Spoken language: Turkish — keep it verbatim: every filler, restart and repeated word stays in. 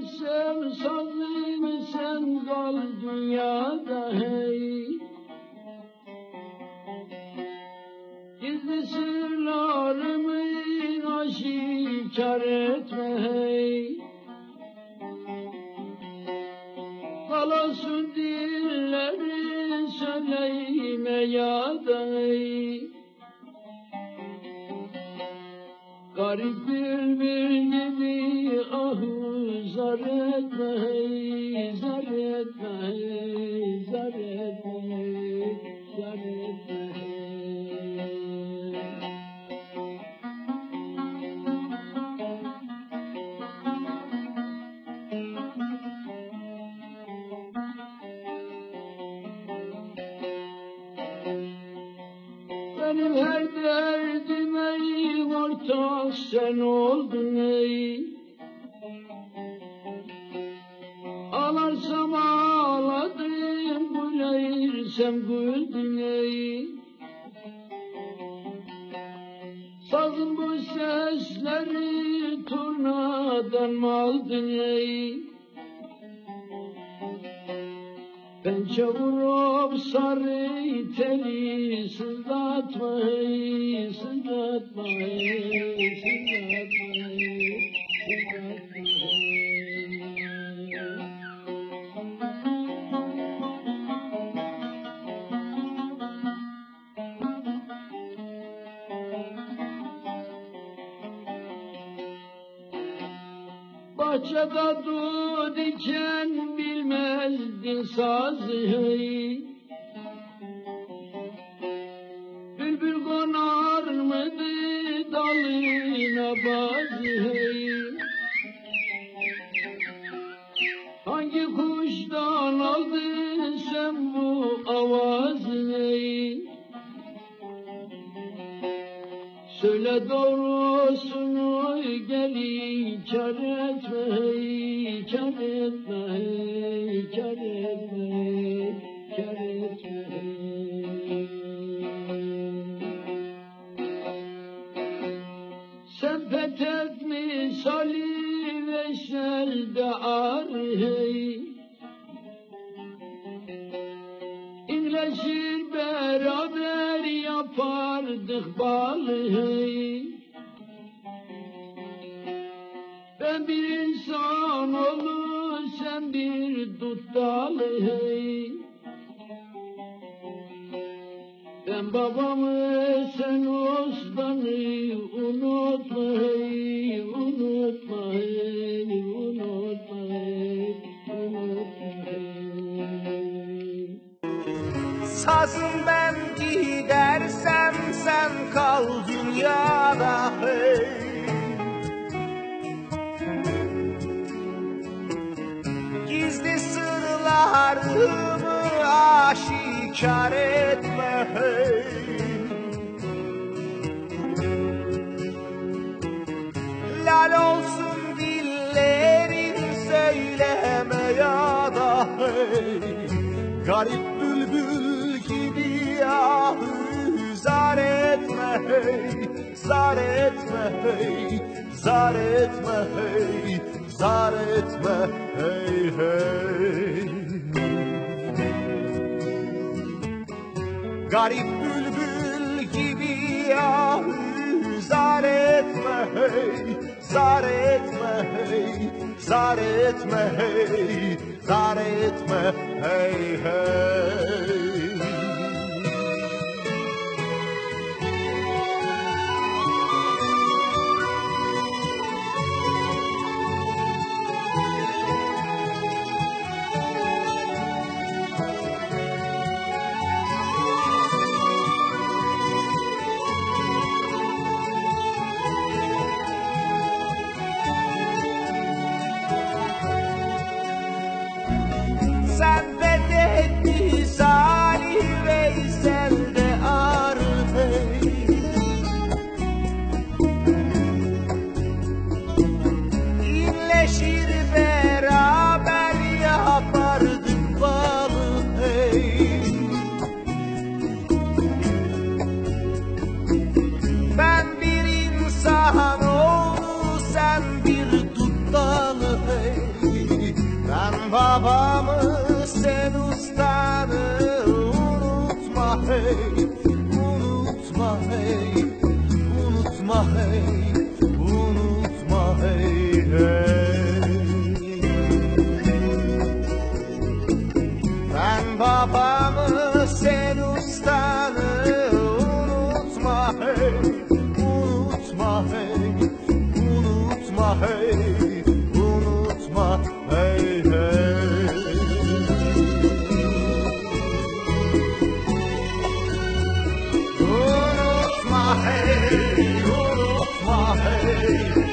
sen sazım sen kal dünyada hey. Gizli sırlarımı aşikar etme hey. Kalasın dilleri söyleyme ya da hey. Garip bülbül gibi ahı zar etme hey, zar etme hey, zar etme hey, zar etme hey. Benim her derdime ortak sen oldun ey. Ağlarsam ağladım, gülersem güldün ey. Sazın bu sesleri turnadan mı aldın ey? Pençe vurup sarı teli sızlatma hey, sızlatma hey, sızlatma hey, sızlatma hey. Bahçede dut iken bilmezdin sazı hey. Bülbül konar mıydı dalına bazı hey. Hangi kuştan aldın sen bu avazı hey. Söyle doğrusunu gelin kar etme hey, kar etme hey, kar etme hey, kar etme hey. Sen petek misali veşelde ar hey. İnleşir beraber yapardık bal hey. Ben bir insan olur sen bir dut dal hey. Ben babamı sen ustanı unutma hey, unutma hey, unutma hey, unutma hey. Sazım ben gidersem sen kal dünyada hey. Gizli sırlarımı aşikar etme hey. Lal olsun dillerin söyleme ya da hey. Garip bülbül gibi ahı zar etme hey, zar etme hey, zar etme hey, zar etme hey hey. Garip bülbül gibi ahı zar etme hey, zar etme hey, zar etme hey, zar etme hey hey. Sen fethettin unutma hey, unutma hey, unutma hey hey. Ben babamı sen ustanı unutma hey, unutma hey, unutma hey, unutma hey hey. Unutma hey, unutma hey.